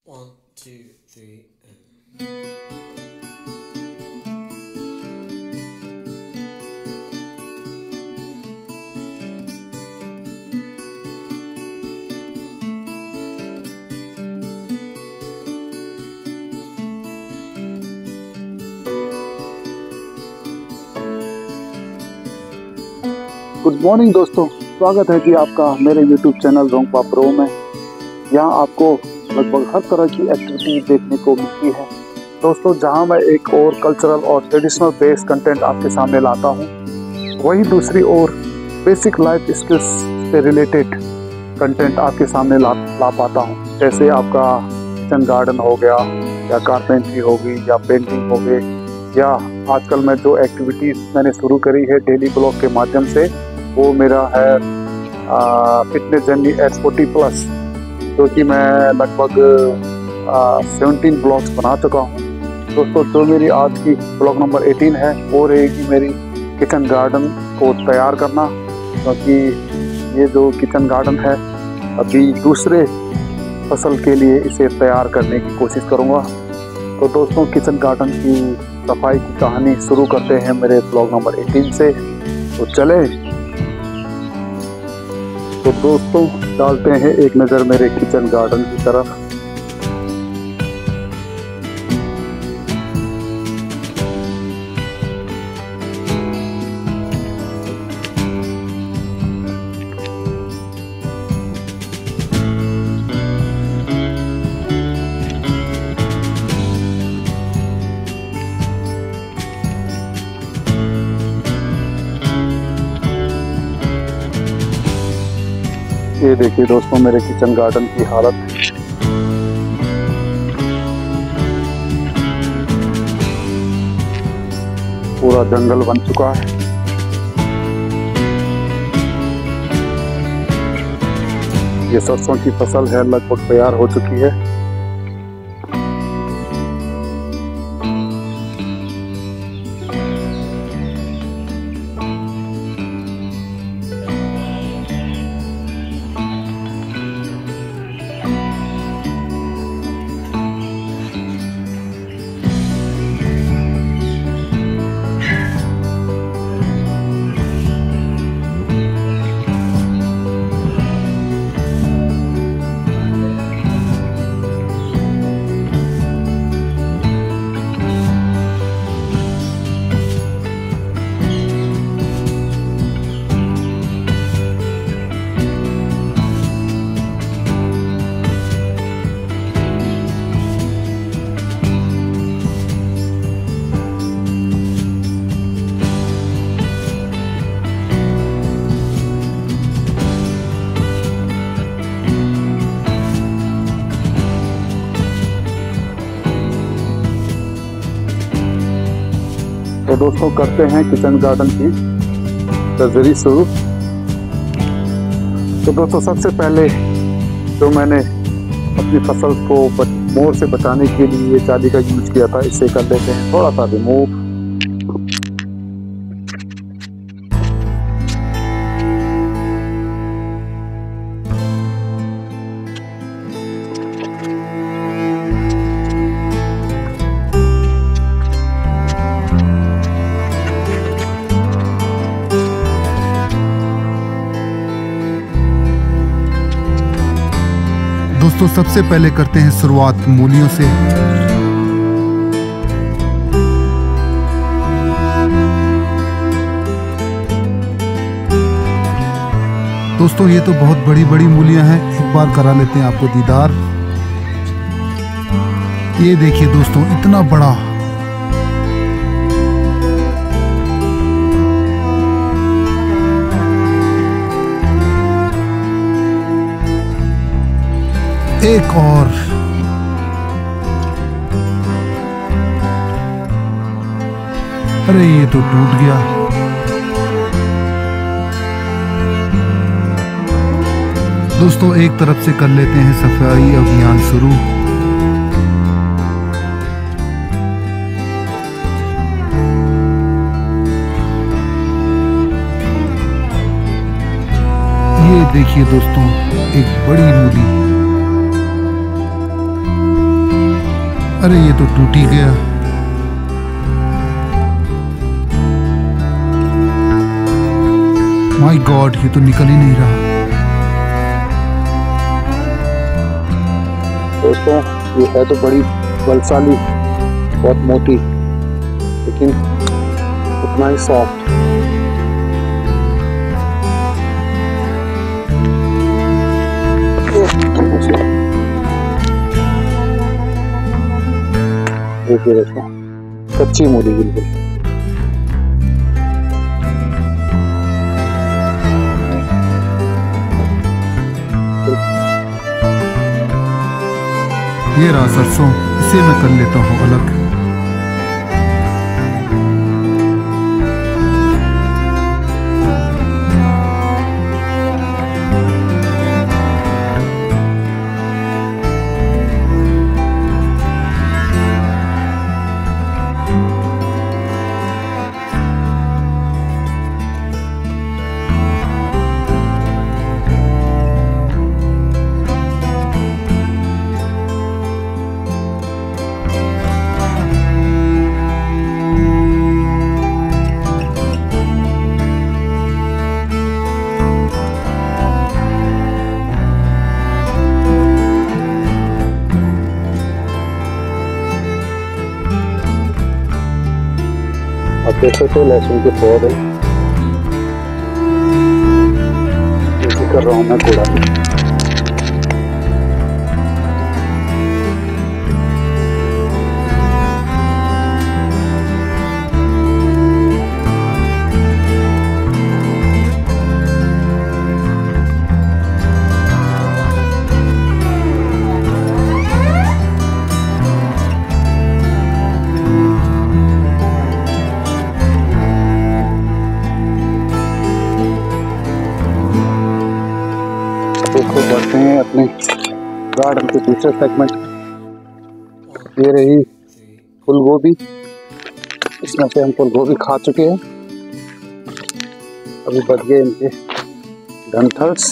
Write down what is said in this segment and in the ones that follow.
One, two, three, and... good morning दोस्तों, स्वागत है जी आपका मेरे YouTube चैनल रोंगपा प्रो में। यहाँ आपको लगभग हर तरह की एक्टिविटी देखने को मिलती है दोस्तों। जहाँ मैं एक और कल्चरल और ट्रेडिशनल बेस्ड कंटेंट आपके सामने लाता हूँ, वहीं दूसरी ओर बेसिक लाइफ स्किल्स से रिलेटेड कंटेंट आपके सामने ला पाता हूँ। जैसे आपका किचन गार्डन हो गया, या कारपेंट्री होगी, या पेंटिंग हो गई, या आजकल मैं जो एक्टिविटीज़ मैंने शुरू करी है डेली ब्लॉग के माध्यम से, वो मेरा है फिटनेस जर्नी एट 40+, जो कि मैं लगभग 17 ब्लॉग्स बना चुका हूँ दोस्तों। जो मेरी आज की ब्लॉग नंबर 18 है, वो रहेगी मेरी किचन गार्डन को तैयार करना, क्योंकि ये जो किचन गार्डन है अभी दूसरे फसल के लिए इसे तैयार करने की कोशिश करूँगा। तो दोस्तों, किचन गार्डन की सफाई की कहानी शुरू करते हैं मेरे ब्लॉग नंबर 18 से। तो चले तो दोस्तों, डालते हैं एक नज़र मेरे किचन गार्डन की तरफ। ये देखिए दोस्तों मेरे किचन गार्डन की हालत। पूरा जंगल बन चुका है। ये सरसों की फसल है, लगभग तैयार हो चुकी है। तो दोस्तों, करते हैं किचन गार्डन की सर्जरी शुरू। तो दोस्तों, सबसे पहले जो मैंने अपनी फसल को मोर से बचाने के लिए ये जाली का यूज किया था, इससे कर लेते हैं थोड़ा सा रिमूव। दोस्तों, सबसे पहले करते हैं शुरुआत मूलियों से। दोस्तों, ये तो बहुत बड़ी बड़ी मूलियां हैं, एक बार करा लेते हैं आपको दीदार। ये देखिए दोस्तों, इतना बड़ा एक और। अरे ये तो टूट गया। दोस्तों, एक तरफ से कर लेते हैं सफाई अभियान शुरू। ये देखिए दोस्तों, एक बड़ी मूली। अरे ये तो टूट ही गया। माय गॉड, ये तो निकल ही नहीं रहा। दोस्तों ये है तो बड़ी बलशाली, बहुत मोटी, लेकिन उतना ही सॉफ्ट। देखिए दोस्तों, कच्ची मूली बिल्कुल। ये रहा सरसों, इसे मैं कर लेता हूँ अलग। अब देखो तो लहसुन के पौधे कर रहा हूँ मैं कूड़ा। देखो बढ़ते हैं अपने गार्डन के दूसरे सेगमेंट। ये रही फूल गोभी, इसमें से हम फूल गोभी खा चुके हैं। अभी बढ़ गए इनके डंठल्स।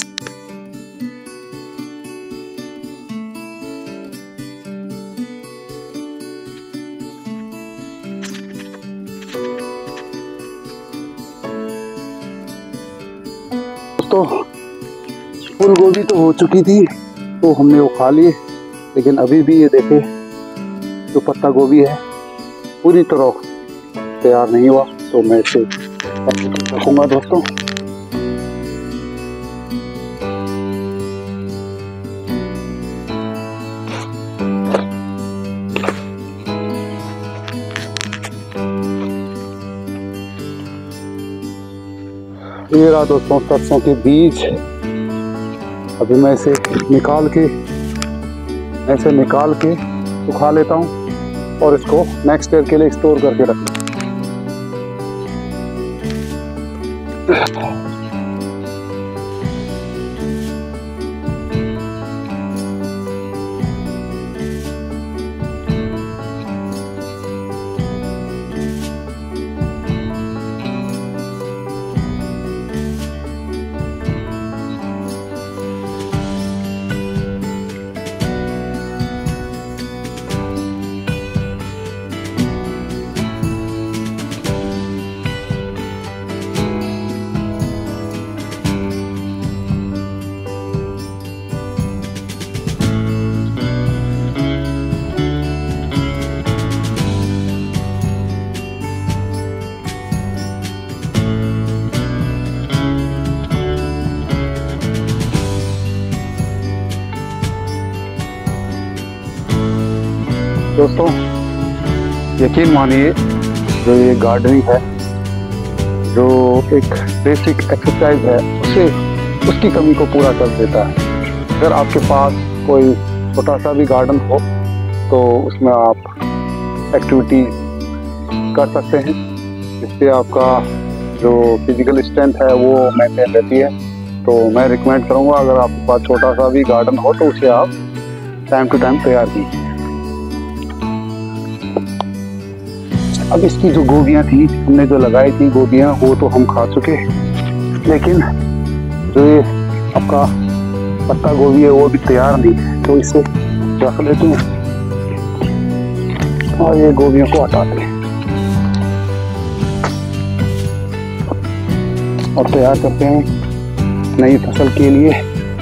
तो फूल गोभी तो हो चुकी थी, तो हमने वो खा लिए, लेकिन अभी भी ये देखे जो पत्ता गोभी है पूरी तरह तैयार नहीं हुआ, तो मैं इसे रखूँगा दोस्तों। ये रहा दोस्तों सरसों के बीज। अभी मैं इसे निकाल के सुखा लेता हूँ और इसको नेक्स्ट ईयर के लिए स्टोर करके रखता हूँ। दोस्तों यकीन मानिए, जो ये गार्डनिंग है, जो एक बेसिक एक्सरसाइज है, उसकी कमी को पूरा कर देता है। अगर आपके पास कोई छोटा सा भी गार्डन हो तो उसमें आप एक्टिविटी कर सकते हैं, जिससे आपका जो फिजिकल स्ट्रेंथ है वो मेंटेन रहती है। तो मैं रिकमेंड करूँगा, अगर आपके पास छोटा सा भी गार्डन हो तो उसे आप टाइम टू टाइम तैयार कीजिए। अब इसकी जो गोभियाँ थी, हमने जो लगाई थी गोभियाँ, वो तो हम खा चुके, लेकिन जो ये आपका पत्ता गोभी है वो भी तैयार नहीं है, तो इसे रख लेते हैं। और ये गोभियों को हटाते हैं और तैयार करते हैं नई फसल के लिए।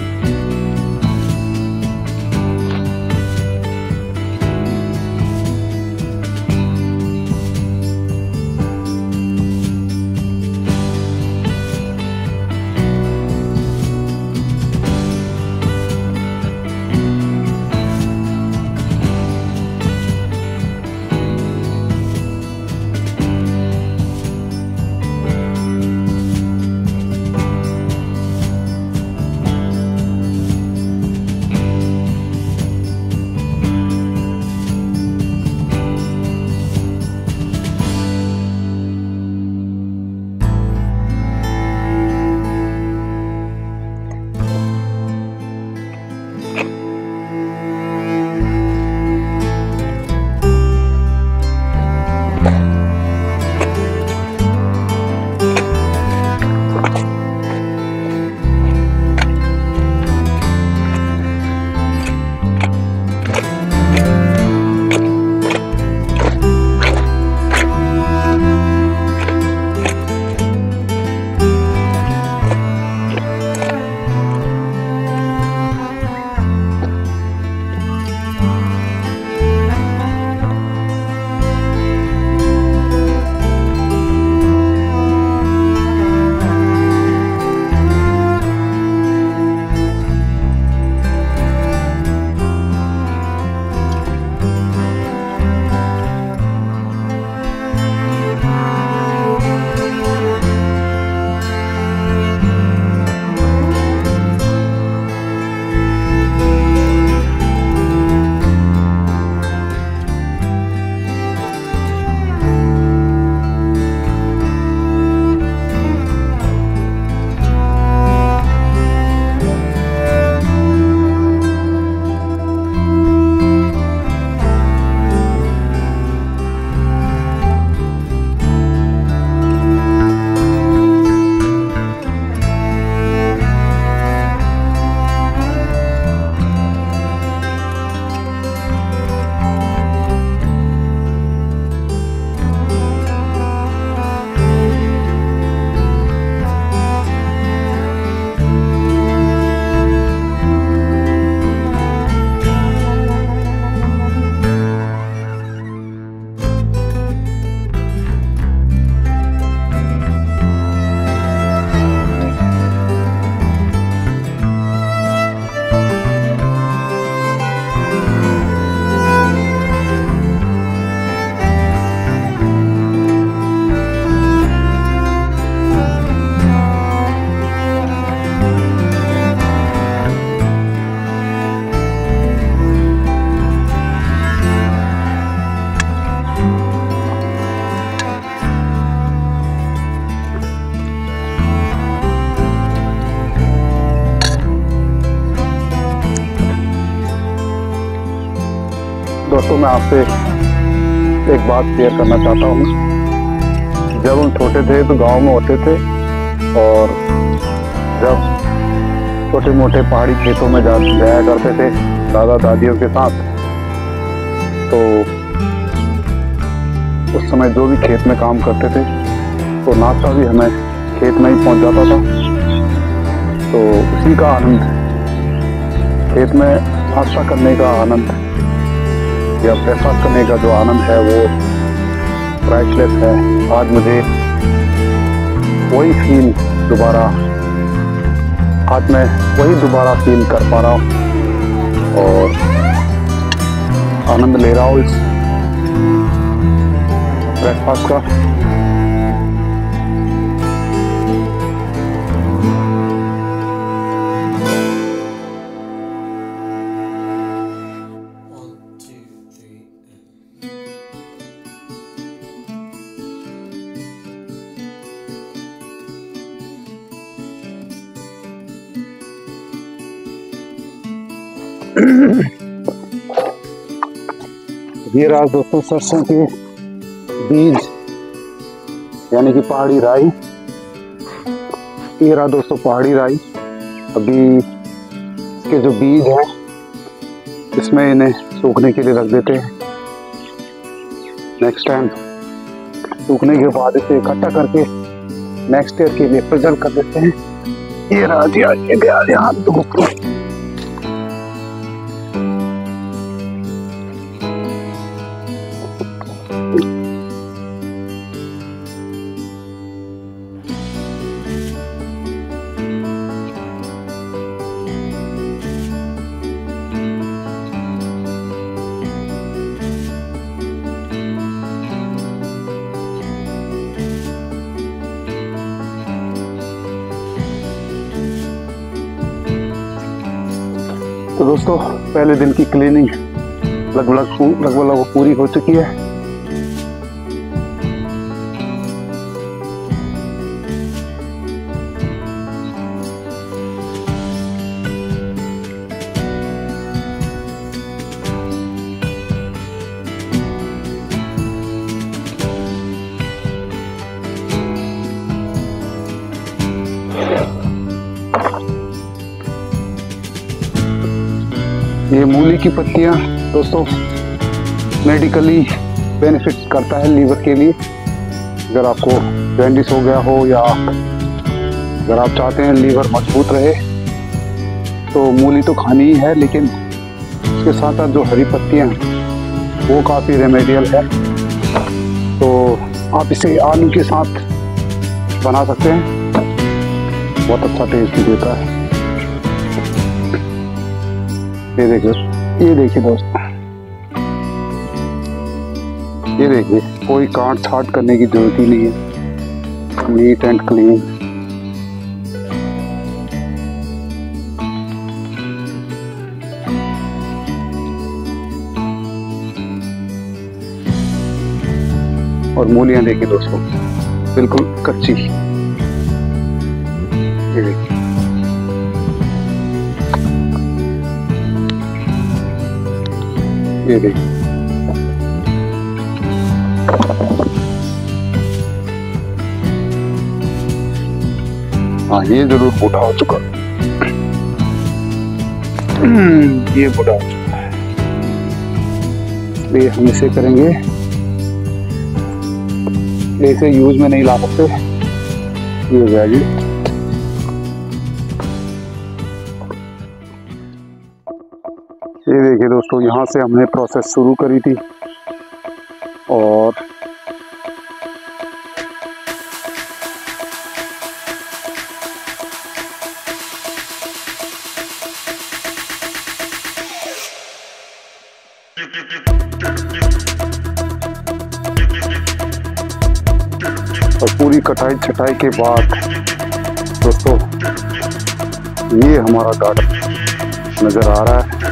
दोस्तों मैं आपसे एक बात शेयर करना चाहता हूँ। जब हम छोटे थे तो गांव में होते थे और जब छोटे मोटे पहाड़ी खेतों में जाया करते थे दादा दादियों के साथ, तो उस समय जो भी खेत में काम करते थे तो नाश्ता भी हमें खेत में ही पहुंच जाता था। तो उसी का आनंद, खेत में नाश्ता करने का आनंद या ब्रेकफास्ट करने का जो आनंद है वो प्राइसलेस है। आज मुझे वही फील दोबारा, आज मैं वही दोबारा फील कर पा रहा हूँ और आनंद ले रहा हूँ इस ब्रेकफास्ट का। ये रहा दोस्तों सरसों के बीज यानी कि पहाड़ी राई। ये रहा दोस्तों पहाड़ी राई। अभी इसके जो बीज हैं इसमें इन्हें सूखने के लिए रख देते हैं नेक्स्ट टाइम सूखने के बाद इसे इकट्ठा करके नेक्स्ट ईयर के लिए प्रेजेंट कर देते हैं। ये रहा जी, ये गया यहाँ धूप। तो दोस्तों पहले दिन की क्लीनिंग लगभग पूरी हो चुकी है। ये मूली की पत्तियां दोस्तों मेडिकली बेनिफिट करता है लीवर के लिए। अगर आपको जॉन्डिस हो गया हो या अगर आप चाहते हैं लीवर मजबूत रहे तो मूली तो खानी ही है, लेकिन उसके साथ साथ जो हरी पत्तियां हैं वो काफ़ी रेमेडियल है। तो आप इसे आलू के साथ बना सकते हैं, बहुत अच्छा टेस्ट भी देता है। ये देखिए दोस्तों, ये देखिए कोई काट छाट करने की जरूरत ही नहीं है, नीट एंड क्लीन। और मूलियां देखिए दोस्तों बिल्कुल कच्ची, ये देखिए। ये देखिए हाँ, ये जरूर बूढ़ा हो चुका, ये बूढ़ा हो चुका है, इसलिए हम इसे करेंगे, इसे यूज में नहीं ला सकते। ये हो गया जी। ये देखिए दोस्तों, यहाँ से हमने प्रोसेस शुरू करी थी और पूरी कटाई छटाई के बाद दोस्तों ये हमारा गार्डन नजर आ रहा है।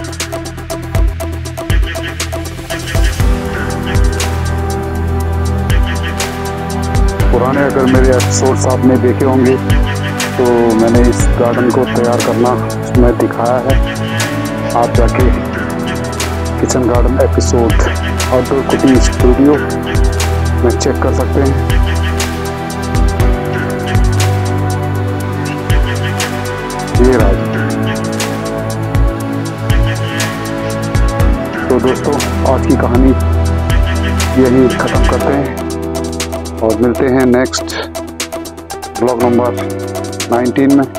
पुराने अगर मेरे एपिसोड्स आपने देखे होंगे तो मैंने इस गार्डन को तैयार करना उसमें दिखाया है। आप जाके kitchen garden episode outdoor cooking studio में चेक कर सकते हैं। ये रहा। तो दोस्तों आज की कहानी यही ख़त्म करते हैं और मिलते हैं नेक्स्ट ब्लॉग नंबर 19 में।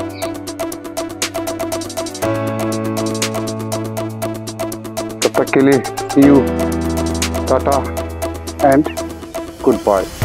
तब तक के लिए see you, tata and good bye.